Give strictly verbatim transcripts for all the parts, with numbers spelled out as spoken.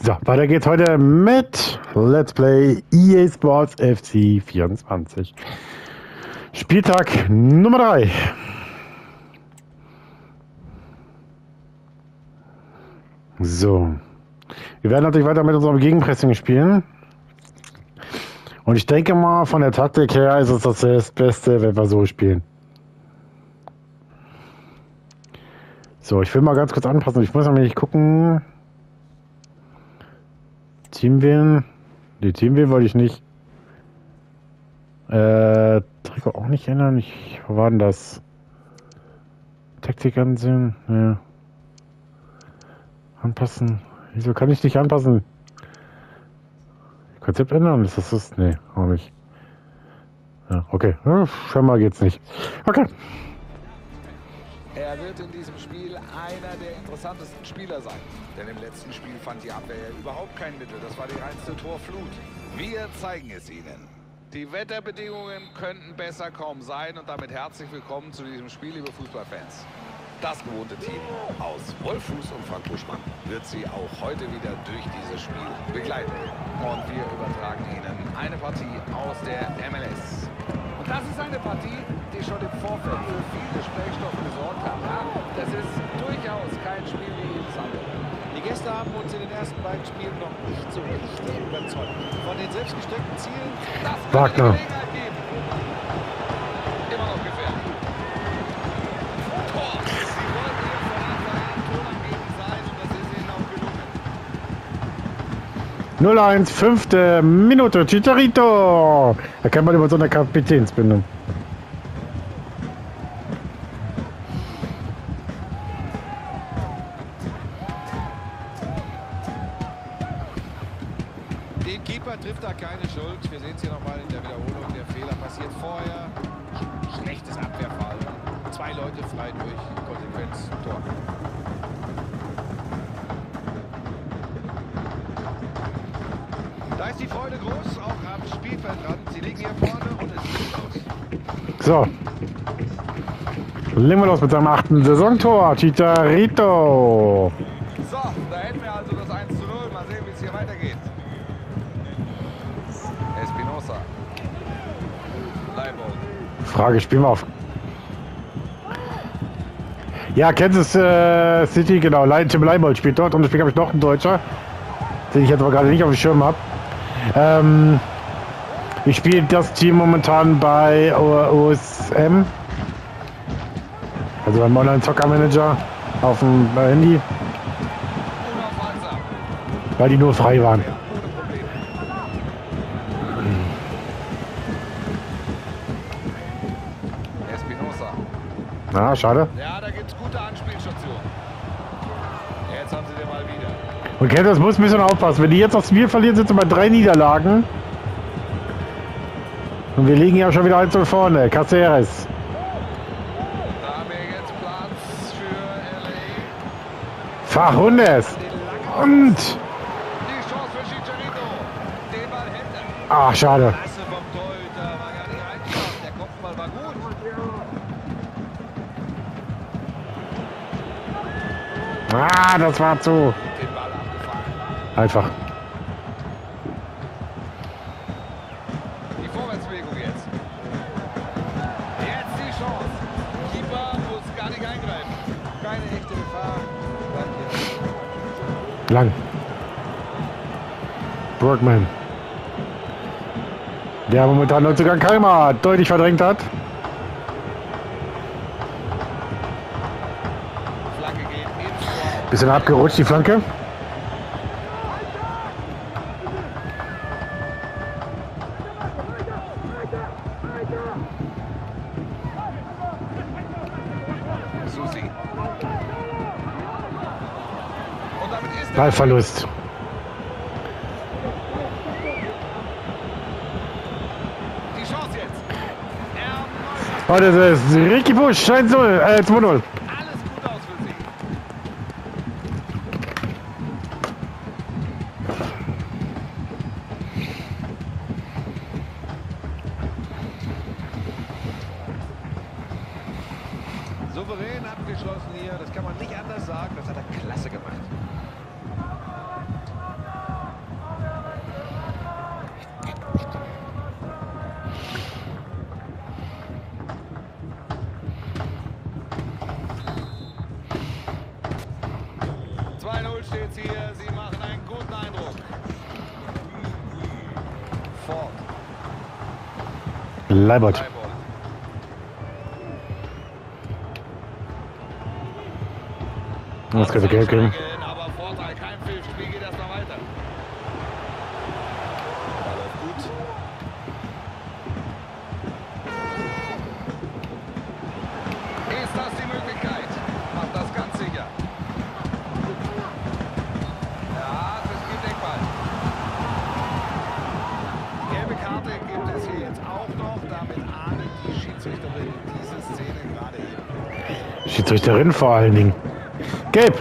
So, weiter geht's heute mit Let's Play E A Sports F C vierundzwanzig. Spieltag Nummer drei. So. Wir werden natürlich weiter mit unserem Gegenpressing spielen. Und ich denke mal, von der Taktik her ist es das Beste, wenn wir so spielen. So, ich will mal ganz kurz anpassen. Ich muss nämlich gucken. Team wählen. Die Team wählen wollte ich nicht. Äh, Trikot auch nicht ändern. Ich, wo war denn das? Taktik ansehen. Ja. Anpassen. Wieso kann ich nicht anpassen? Konzept ändern? Ist das das? Nee, auch nicht. Ja, okay. Ja, scheinbar geht's nicht. Okay. Er wird in diesem Spiel einer der interessantesten Spieler sein. Denn im letzten Spiel fand die Abwehr überhaupt kein Mittel. Das war die reinste Torflut. Wir zeigen es Ihnen. Die Wetterbedingungen könnten besser kaum sein. Und damit herzlich willkommen zu diesem Spiel, liebe Fußballfans. Das gewohnte Team aus Wolfuß und Frank Buschmann wird Sie auch heute wieder durch dieses Spiel begleiten. Und wir übertragen Ihnen eine Partie aus der M L S. Und das ist eine Partie, die schon im Vorfeld für viel Gesprächsstoff gesorgt hat. Ja, das ist durchaus kein Spiel wie jedes andere. Die Gäste haben uns in den ersten beiden Spielen noch nicht so richtig überzeugt. Von den selbstgesteckten Zielen, das kann eine Gelegenheit geben. Immer noch gefährlich. Tor! Sie wollten hier von Anfang an tonangebend sein und das ist ihnen auch gelungen. null eins, fünfte Minute, Chicharito. Da kann man über so eine Kapitänsbindung. Den Keeper trifft da keine Schuld. Wir sehen es hier nochmal in der Wiederholung. Der Fehler passiert vorher. Schlechtes Abwehrverhalten. Zwei Leute frei durch. Konsequenz. Tor. Da ist die Freude groß, auch am Spielfeldrand. Sie liegen hier vorne und es geht los. So. Legen wir los mit seinem achten Saisontor. Chicharito. So, da hätten wir also das eins zu null. Mal sehen, wie es hier weitergeht. Espinosa. Leibold. Frage, spielen wir auf. Ja, Kansas äh, City, genau. Tim Leibold spielt dort. Und deswegen habe ich noch einen Deutscher, den ich jetzt aber gerade nicht auf dem Schirm habe. Ähm, ich spiele das Team momentan bei O S M. Also beim Online-Zocker-Manager auf dem Handy. Weil die nur frei waren. Espinosa. Na, schade. Ja, da gibt es gute Anspielstationen. Jetzt haben sie den mal wieder. Okay, das muss ein bisschen aufpassen. Wenn die jetzt aufs Spiel verlieren, sind sie bei drei Niederlagen. Und wir liegen ja schon wieder eins zu null vorne. Caceres. Da haben wir jetzt Platz für L A. Fahrhundes. Und. Die Chance für Chicharito. Den Ball hält er. Ach, schade. Klasse vom Torhüter. War gar nicht einfach. Der Kopfball war gut. Ah, das war zu. Den Ball abgefangen. Einfach. Die Vorwärtsbewegung jetzt. Jetzt die Chance. Keeper muss gar nicht eingreifen. Keine echte Gefahr. Bleibt hier. Lang. Brockman. Der momentan noch sogar Kalmar deutlich verdrängt hat. Flanke geht ins Bisschen abgerutscht, die Flanke. Susi. Und damit ist der Ballverlust. die Chance jetzt. Er Oh, das ist Ricky Busch, eins zu null, äh, zwei null. alles gut aus für sie. Souverän abgeschlossen hier, das kann man nicht anders sagen, das hat er klasse gemacht. sofort. Leibold. Leibold. Das könnte Geld geben. Aber Vorteil, kein Pfiff. Spiel geht erstmal weiter. Da läuft gut. Ist das die Möglichkeit? Macht das ganz sicher. Ja, das geht Deckball. Gelbe Karte gibt es hier jetzt auch noch. Damit ahnt die Schiedsrichterin diese Szene gerade eben. Schiedsrichterin vor allen Dingen. Gelb.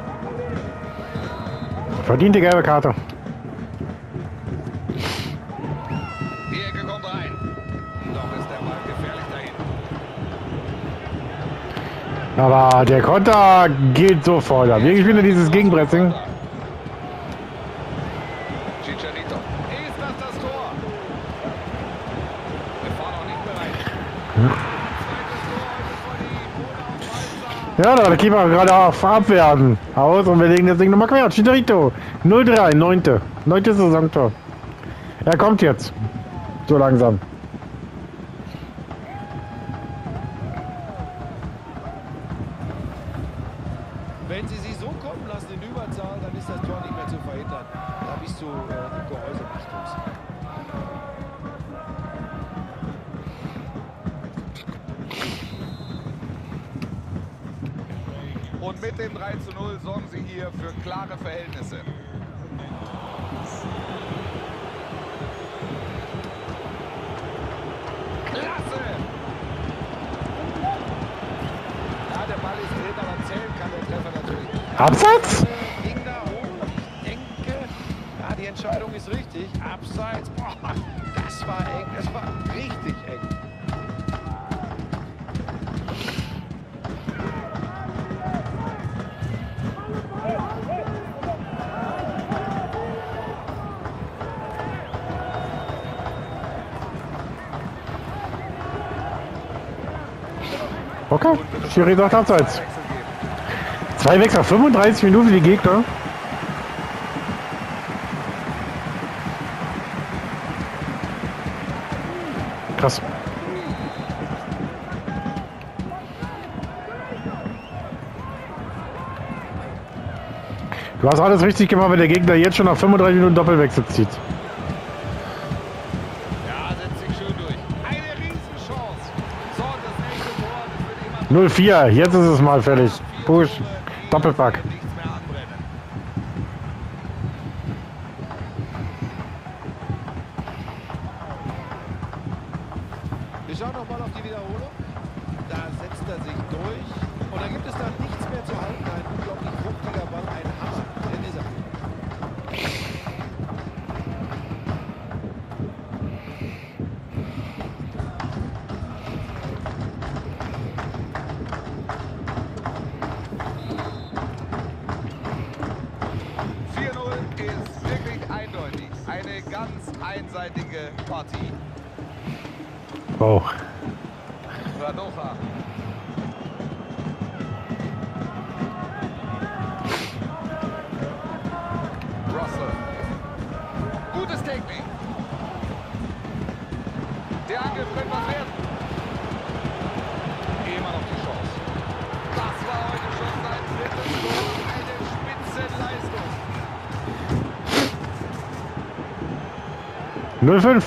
Verdiente gelbe Karte. Die Ecke kommt rein. Doch ist der Ball gefährlich dahin. Aber der Konter geht sofort ab. Wir spielen dieses Gegenpressing. Chicharito. Ist das das Tor? Wir fahren noch nicht bereit. Hm. Zweites Tor heute von die Bruder auf Walzer. Ja, da war der Keeper gerade auf Abwehren. Aus und wir legen das Ding nochmal quer. Chicharito. null drei, neunte. Neunte Saisontor. Er kommt jetzt. So langsam. Wenn sie sie so kommen lassen in Überzahl, dann ist das Tor nicht mehr zu verhindern. Da bist du äh, im Gehäuse machtlos. Und mit dem drei zu null sorgen sie hier für klare Verhältnisse. Klasse! Ja, der Ball ist drin, aber zählen kann der Treffer natürlich nicht. Abseits? Ging da hoch. Ich denke, ja, die Entscheidung ist richtig. Abseits, boah, das war eng, das war richtig eng. Okay, Schiri sagt Abseits. Zwei Wechsel, fünfunddreißig Minuten für die Gegner. Krass. Du hast alles richtig gemacht, wenn der Gegner jetzt schon nach fünfunddreißig Minuten Doppelwechsel zieht. Ja, setzt sich schön durch. Eine Riesenchance. So, das nächste Tor, das wird immer... null vier, jetzt ist es mal fertig. Push, Doppelpack. Nichts mehr anbrennen. Wir schauen noch mal auf die Wiederholung. Da setzt er sich durch. Und da gibt es dann nichts mehr zu halten. Ein unglaublich wuchtiger Ball, ein Hammer. Den ist er. vier null ist wirklich eindeutig. Eine ganz einseitige Partie. Oh. Radoja. Russell. Gutes Technik. Der Angriff könnte was werden. Immer noch die Chance. Das war heute schon sein drittes Tor. Eine Spitzenleistung. null fünf.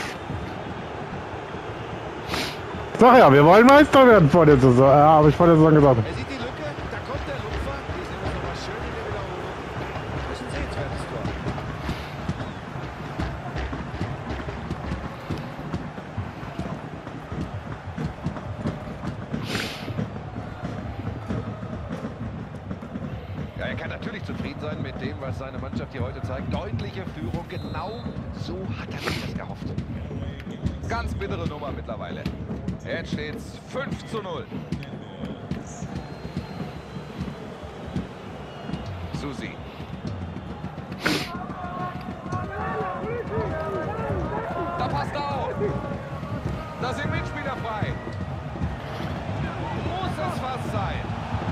Sag ja, wir wollen Meister werden vor der Saison. Ja, habe ich vor der Saison gesagt. Er sieht die Lücke, da kommt der Lupfer. Die sehen wir nochmal schön in der Wiederholung. Das ist ein sehenswertes Tor. Ja, er kann natürlich zufrieden sein mit dem, was seine Mannschaft hier heute zeigt. Deutliche Führung, genau so hat er sich das gehofft. Ganz bittere Nummer mittlerweile. Jetzt steht's fünf zu null. Susi. Da passt er auf. Da sind Mitspieler frei. Muss es fast sein.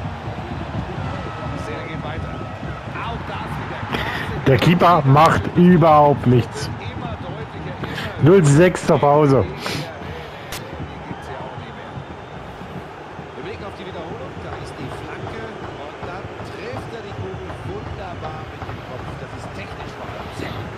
Sehr geht weiter. Auch das wieder klasse. Der Keeper macht überhaupt nichts. Immer deutlicher, immer null sechs zur Pause. Wir blicken auf die Wiederholung, da ist die Flanke und dann trifft er die Kugel wunderbar mit dem Kopf. Das ist technisch vor allem sehr gut.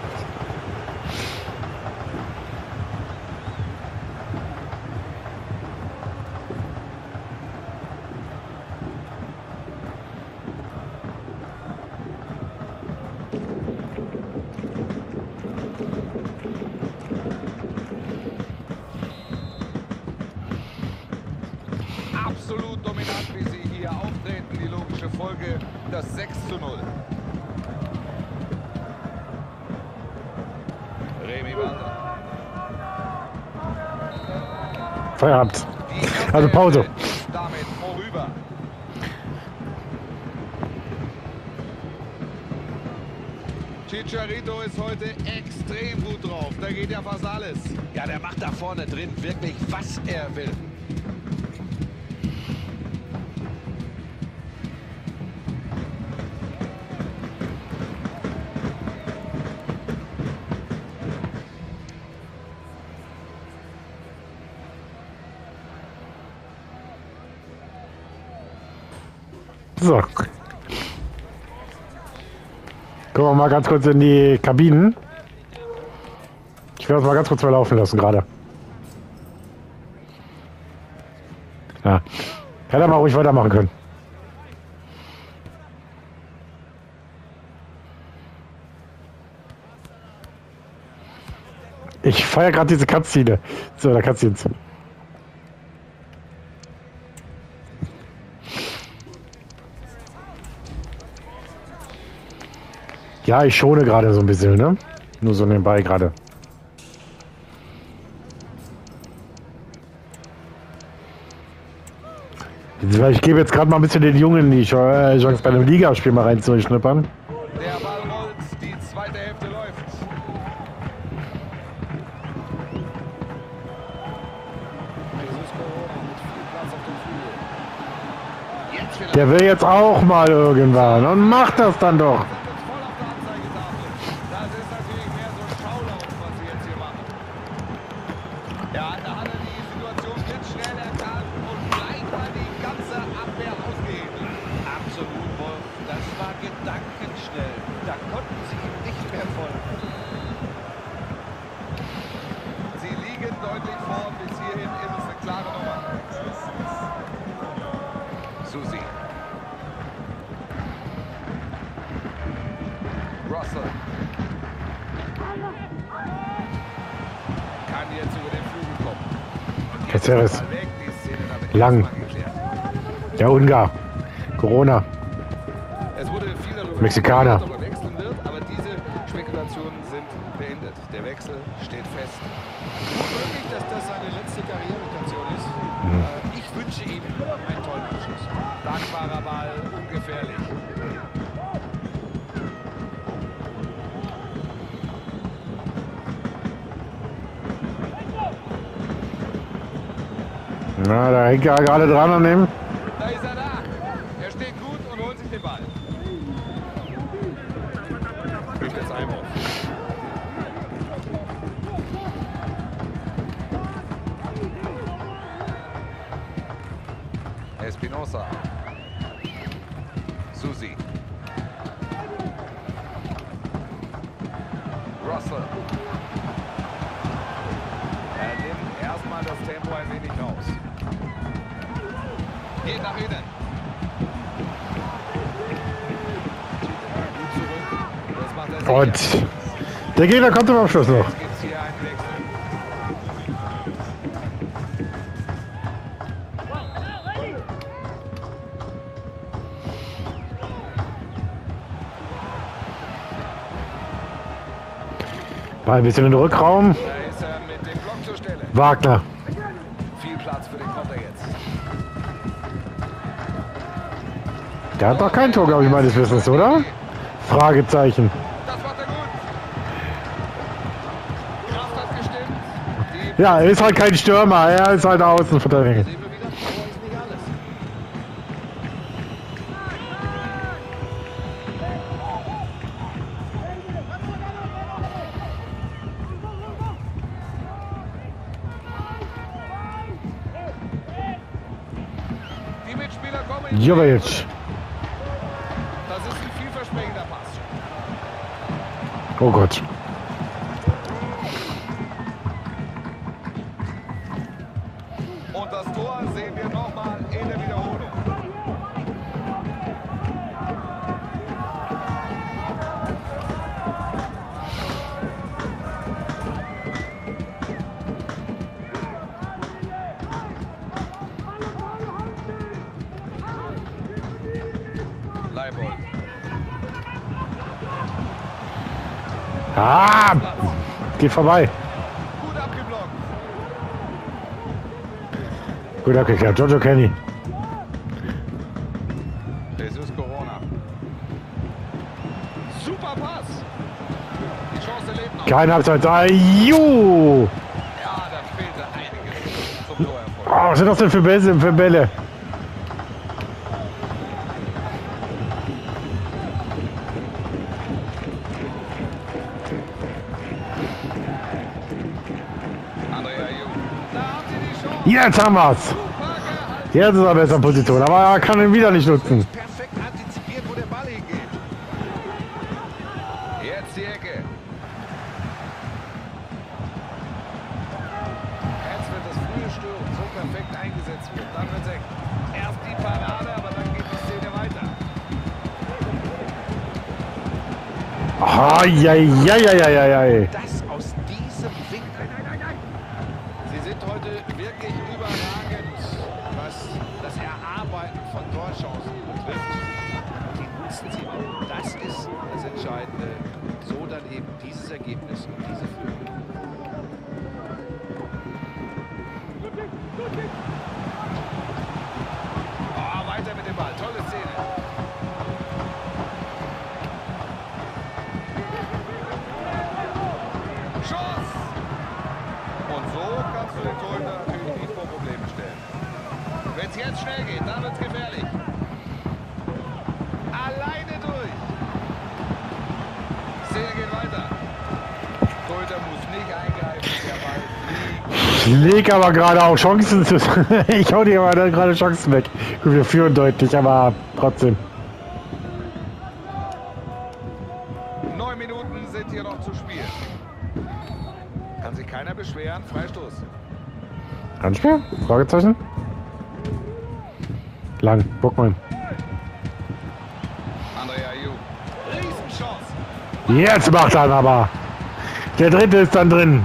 Absolut dominant, wie sie hier auftreten. Die logische Folge, das sechs zu null. Remy Walter. Feierabend. Die erste Also Pause. Hälfte ist damit vorüber. Chicharito ist heute extrem gut drauf. Da geht ja fast alles. Ja, der macht da vorne drin wirklich, was er will. So. Gucken wir mal ganz kurz in die Kabinen. Ich werde das mal ganz kurz mal laufen lassen gerade. Ja. Hätte er mal ruhig weitermachen können. Ich feiere gerade diese Cutscene. So, da Cutscenes. Ja, ich schone gerade so ein bisschen, ne? Nur so nebenbei gerade. Ich gebe jetzt gerade mal ein bisschen den Jungen die Chance, bei einem Ligaspiel mal reinzuschnippern. Der Ball rollt, die zweite Hälfte läuft. Jetzt vielleicht. Der will jetzt auch mal irgendwann und macht das dann doch. Voll auf der Anzeigetafel. Das ist natürlich mehr so ein Schaulauf, was sie jetzt hier machen. Ja, da hat er die Situation ganz schnell erkannt und gleich mal die ganze Abwehr ausgehebelt. Absolut, Wolf. Das war gedankenschnell. Da konnten sie ihm nicht mehr folgen. Sie liegen deutlich vor, bis hierhin ist es eine klare Nummer. Susi. Russell. Kann jetzt über den Flügel kommen. Und jetzt Caceres. ist der Ball weg, die Szene damit Lang. erstmal geklärt. Der Ungar. Corona. Es wurde viel darüber Mexikaner. gesprochen, ob er wechseln wird, aber diese Spekulationen sind beendet. Der Wechsel steht fest. Gut möglich, dass das seine letzte Karrierestation ist. Äh, Ich wünsche ihm einen tollen Abschluss. Dankbarer Ball, ungefährlich. Na, da hängt er gerade dran an dem. Da ist er da. Er steht gut und holt sich den Ball. Gibt jetzt Einwurf. Espinosa. Susi. Russell. Er nimmt erstmal das Tempo ein wenig raus. Geht nach innen. Gut zurück. Das macht er sicher. Und der Gegner kommt zum Abschluss noch. Jetzt gibt's hier einen Wechsel. Mal ein bisschen in den Rückraum. Da ist er mit dem Block zur Stelle. Wagner. Viel Platz für den Konter jetzt. Der hat doch kein Tor, glaube ich, meines Wissens, oder? Fragezeichen. Das macht er gut. Kraft hat gestimmt. Die Ja, er ist halt kein Stürmer, er ist halt Außenverteidiger. Sehen wir wieder, Tor ist nicht alles. Jovic. Das ist ein vielversprechender Pass. Oh Gott. Und das Tor sehen wir nochmal in der Wiederholung. Leibold. Ah! Geht vorbei. Gut abgeblockt. Gut abgeklärt. Giorgio Kenny. Jesus Corona. Super Pass. Die Chance lebt noch. Keine Halbzeit. Ah, ju! Ja, da fehlte einiges zum Torerfolg. Oh, was sind das denn für Bälle? Für Bälle? Andrea Ju. Da haben sie die Chance. Jetzt haben wir's. Super gehalten. Jetzt ist er besser in Position, aber er kann ihn wieder nicht nutzen. Perfekt antizipiert, wo der Ball hingeht. Jetzt die Ecke. Jetzt wird das frühe Stören so perfekt eingesetzt wird. Dann wird es eng. Erst die Parade, aber dann geht die Szene weiter. Ai, Das aus diesem Winkel. Sie sind heute wirklich überragend, was das Erarbeiten von Torchancen betrifft. Die nutzen sie auch. Das ist das Entscheidende. So dann eben dieses Ergebnis und diese Führung. Oh, weiter mit dem Ball. Tolle Szene. Chance. Und so kannst du den Torhüter natürlich nicht vor Probleme stellen. Wenn es jetzt schnell geht, dann wird es gefährlich. Alleine durch. Szene geht weiter. Torhüter muss nicht eingreifen. Der Ball fliegt. Ich leg aber gerade auch Chancen zu. Ich hau dir aber gerade Chancen weg. Gut, wir führen deutlich, aber trotzdem. Neun Minuten sind hier noch zu spielen. Kann sich keiner beschweren. Freistoß. Handspiel? Fragezeichen? Lang, Bockmann. Andrea Ju. Riesenchance. Jetzt macht er ihn aber. Der dritte ist dann drin.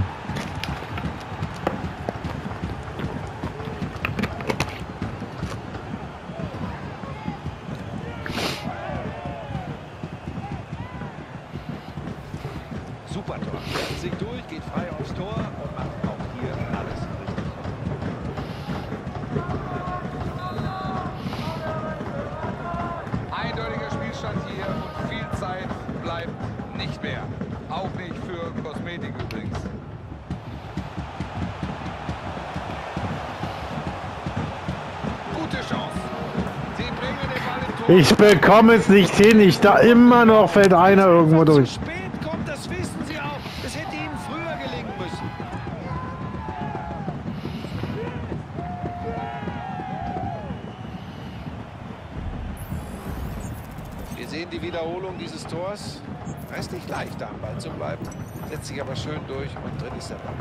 Super Tor. Setzt sich durch, geht frei aufs Tor und macht auch hier alles richtig. Eindeutiger Spielstand hier und viel Zeit bleibt nicht mehr. Auch nicht für Kosmetik übrigens. Gute Chance. Sie bringen den Ball im Tor. Ich bekomme es nicht hin. Ich da immer noch fällt einer irgendwo Zu durch. spät kommt, das wissen sie auch. Es hätte ihnen früher gelingen müssen. Wir sehen die Wiederholung dieses Tors. Es ist nicht leicht, da am Ball zu bleiben. Setzt sich aber schön durch und drin ist der Ball.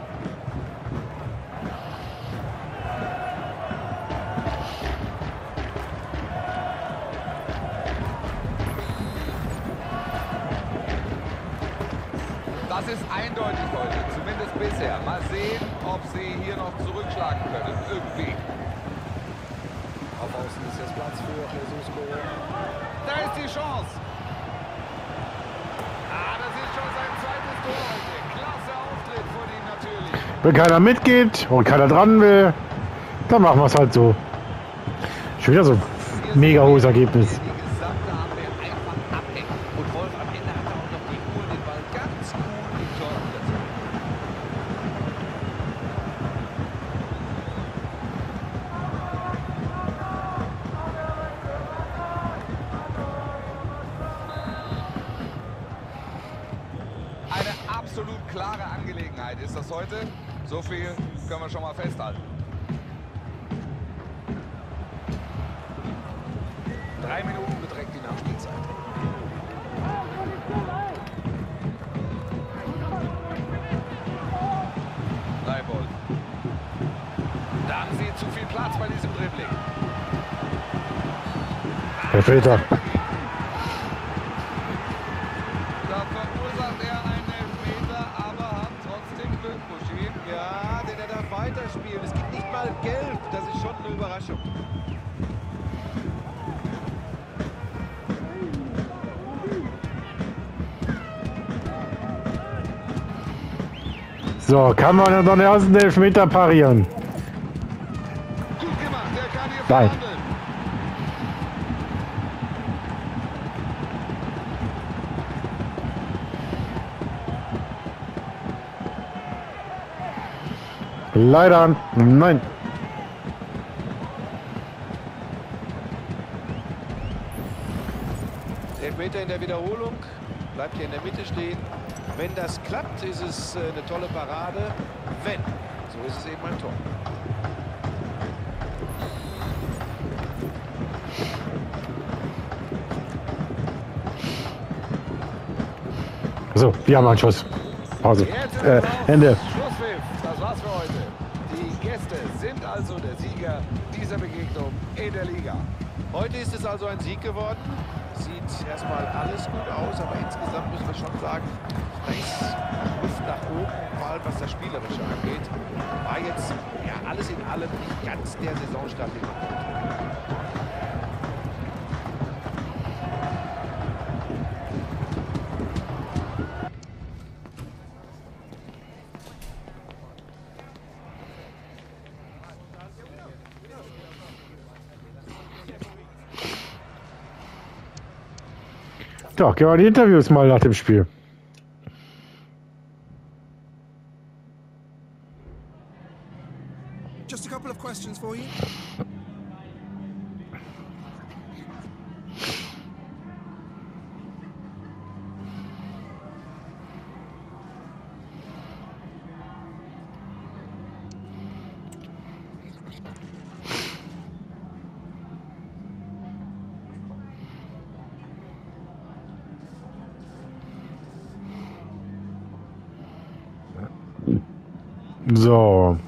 Das ist eindeutig heute, zumindest bisher. Mal sehen, ob sie hier noch zurückschlagen können. Irgendwie. Auf Außen ist jetzt Platz für Jesus Corona. Da ist die Chance. Ah, das ist schon sein zweites Tor heute. Klasse Auftritt von ihm natürlich. Wenn keiner mitgeht und keiner dran will, dann machen wir es halt so. Schon wieder so ein mega hohes Ergebnis. Die gesamte Abwehr einfach abhängt. Und Wolf am Ende hat auch noch die Ruhe, den Ball ganz gut im Tor umsetzen. Eine absolut klare Angelegenheit ist das heute. So viel können wir schon mal festhalten. Drei Minuten beträgt die Nachspielzeit. Leibold. Da haben sie zu viel Platz bei diesem Dribbling. Herr Peter. Da verursacht er einen Elfmeter, aber hat trotzdem Glück, Buschi. Ja, denn er darf weiterspielen. Es gibt nicht mal Gelb. Das ist schon eine Überraschung. So, kann man dann erst einen Elfmeter parieren? Gut gemacht, der kann hier Nein. verhandeln. Leider, nein. Elfmeter in der Wiederholung. Bleibt hier in der Mitte stehen. Wenn das klappt, ist es äh, eine tolle Parade. Wenn, so ist es eben ein Tor. So, wir haben einen Schuss. Pause. Jetzt ist Äh, es aus. Ende. Schlusspfiff. Das war's für heute. Die Gäste sind also der Sieger dieser Begegnung in der Liga. Heute ist es also ein Sieg geworden. Sieht erstmal alles gut aus, aber insgesamt müssen wir schon sagen, da ist Luft nach oben, vor allem was das Spielerische angeht. War jetzt ja alles in allem nicht ganz der Saisonstart, den man wollte. Doch, gehen wir die Interviews mal nach dem Spiel. Just a couple of questions for you. So.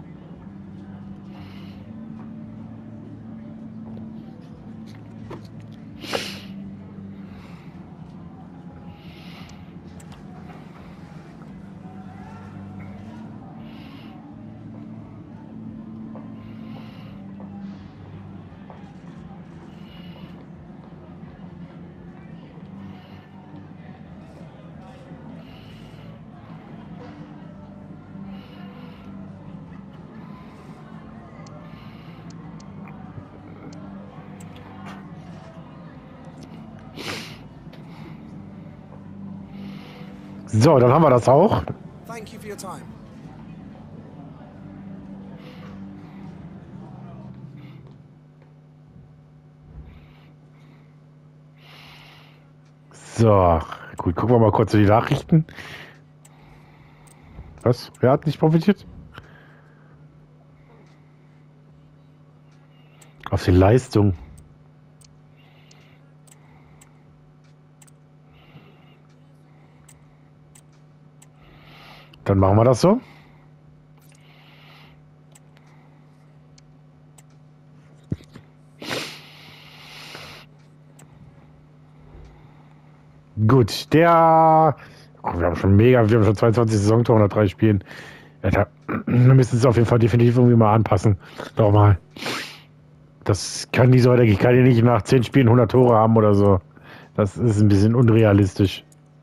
So, dann haben wir das auch. Thank you for your time. So, gut, gucken wir mal kurz in die Nachrichten. Was? Wer hat nicht profitiert? Auf die Leistung. Dann machen wir das so. Gut, der... Oh, wir haben schon mega, wir haben schon zweiundzwanzig Saisontore nach drei Spielen. Ja, da, wir müssen es auf jeden Fall definitiv irgendwie mal anpassen. Nochmal. Das kann nicht so weitergehen. Ich kann ja nicht nach zehn Spielen hundert Tore haben oder so. Das ist ein bisschen unrealistisch.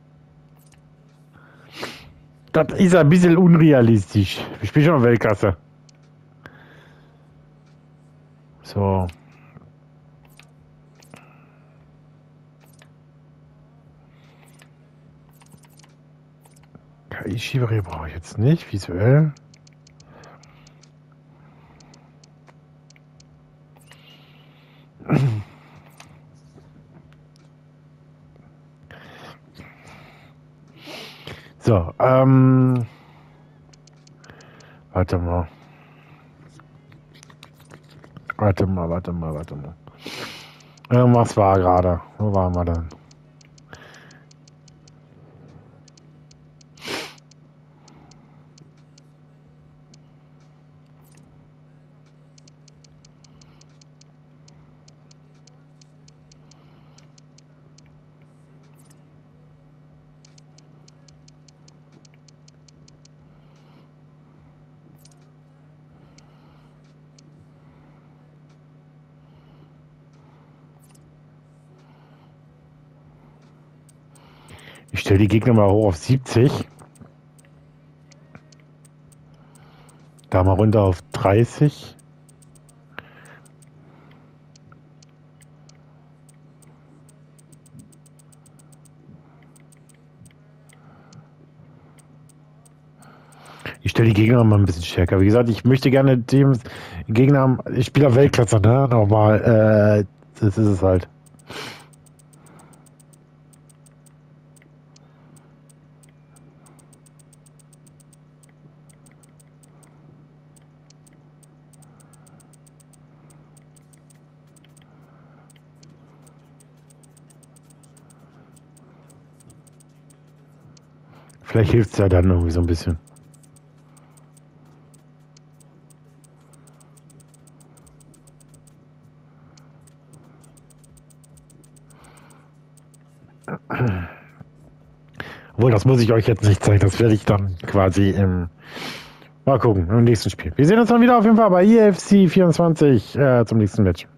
Das ist ein bisschen unrealistisch. Ich spiele schon Weltklasse. So. K I-Schieberer brauche ich jetzt nicht. Visuell. So, ähm... Warte mal. Warte mal, warte mal, warte mal. Irgendwas war gerade. Wo waren wir denn? Ich stelle die Gegner mal hoch auf siebzig. Da mal runter auf dreißig. Ich stelle die Gegner mal ein bisschen stärker. Wie gesagt, ich möchte gerne dem Gegner haben. Ich spiele auf Weltklasse, ne? Normal. Äh, das ist es halt. Vielleicht hilft es ja dann irgendwie so ein bisschen. Obwohl, das muss ich euch jetzt nicht zeigen. Das werde ich dann quasi im... Mal gucken, im nächsten Spiel. Wir sehen uns dann wieder auf jeden Fall bei E F C vierundzwanzig äh, zum nächsten Match.